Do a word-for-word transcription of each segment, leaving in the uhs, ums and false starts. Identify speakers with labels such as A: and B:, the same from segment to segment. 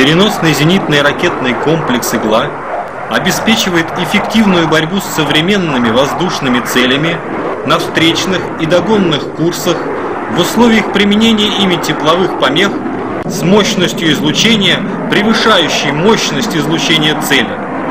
A: Переносный зенитный ракетный комплекс «Игла» обеспечивает эффективную борьбу с современными воздушными целями на встречных и догонных курсах в условиях применения ими тепловых помех с мощностью излучения, превышающей мощность излучения цели.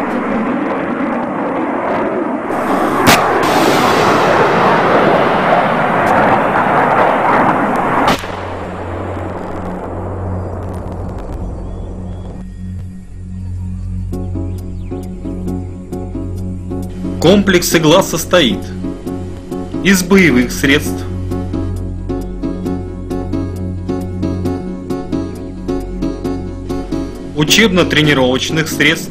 A: Комплекс «Игла» состоит из боевых средств, учебно-тренировочных средств,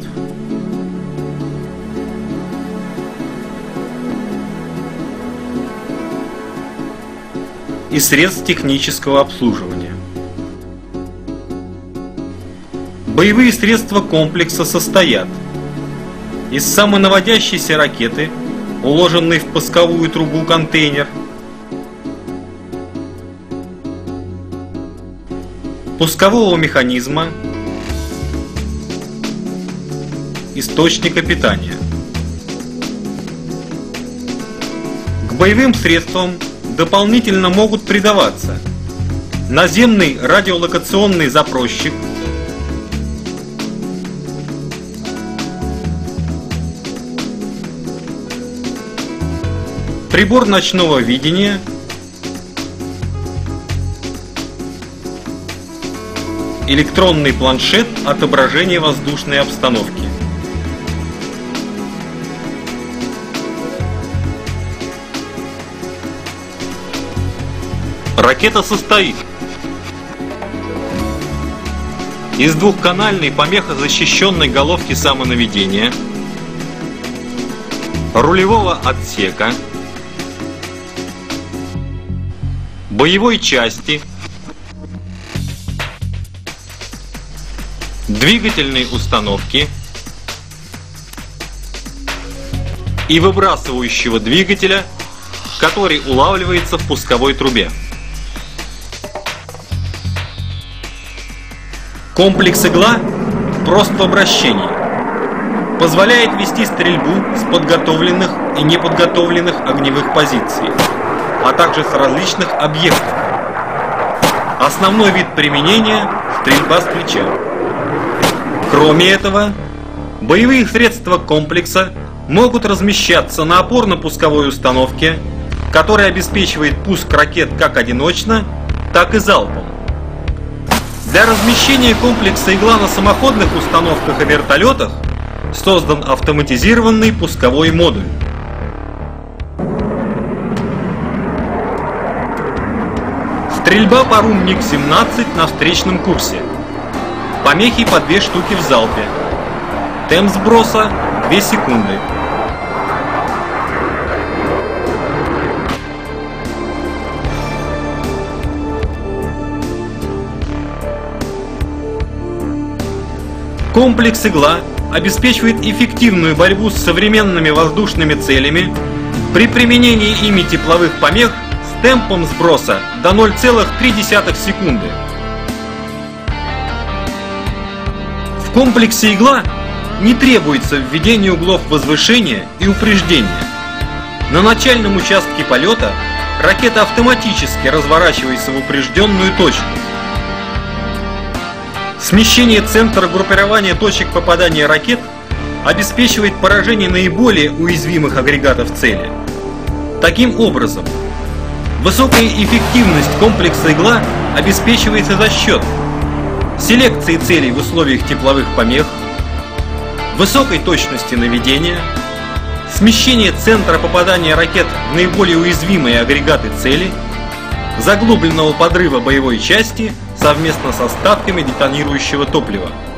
A: и средств технического обслуживания. Боевые средства комплекса состоят из самонаводящейся ракеты, уложенной в пусковую трубу контейнер, пускового механизма, источника питания. К боевым средствам дополнительно могут придаваться наземный радиолокационный запросчик, прибор ночного видения, электронный планшет отображения воздушной обстановки. Ракета состоит из двухканальной помехозащищенной головки самонаведения, рулевого отсека, боевой части, двигательной установки и выбрасывающего двигателя, который улавливается в пусковой трубе. Комплекс «Игла» прост в обращении, позволяет вести стрельбу с подготовленных и неподготовленных огневых позиций, а также с различных объектов. Основной вид применения – стрельба с плеча. Кроме этого, боевые средства комплекса могут размещаться на опорно-пусковой установке, которая обеспечивает пуск ракет как одиночно, так и залпом. Для размещения комплекса «Игла» на самоходных установках и вертолетах создан автоматизированный пусковой модуль. Стрельба по РУМ МиГ семнадцать на встречном курсе. Помехи по две штуки в залпе. Темп сброса две секунды. Комплекс «Игла» обеспечивает эффективную борьбу с современными воздушными целями при применении ими тепловых помех с темпом сброса до ноль целых три десятых секунды. В комплексе «Игла» не требуется введение углов возвышения и упреждения. На начальном участке полета ракета автоматически разворачивается в упрежденную точку. Смещение центра группирования точек попадания ракет обеспечивает поражение наиболее уязвимых агрегатов цели. Таким образом, высокая эффективность комплекса «Игла» обеспечивается за счет селекции целей в условиях тепловых помех, высокой точности наведения, смещения центра попадания ракет в наиболее уязвимые агрегаты цели, заглубленного подрыва боевой части совместно с остатками детонирующего топлива.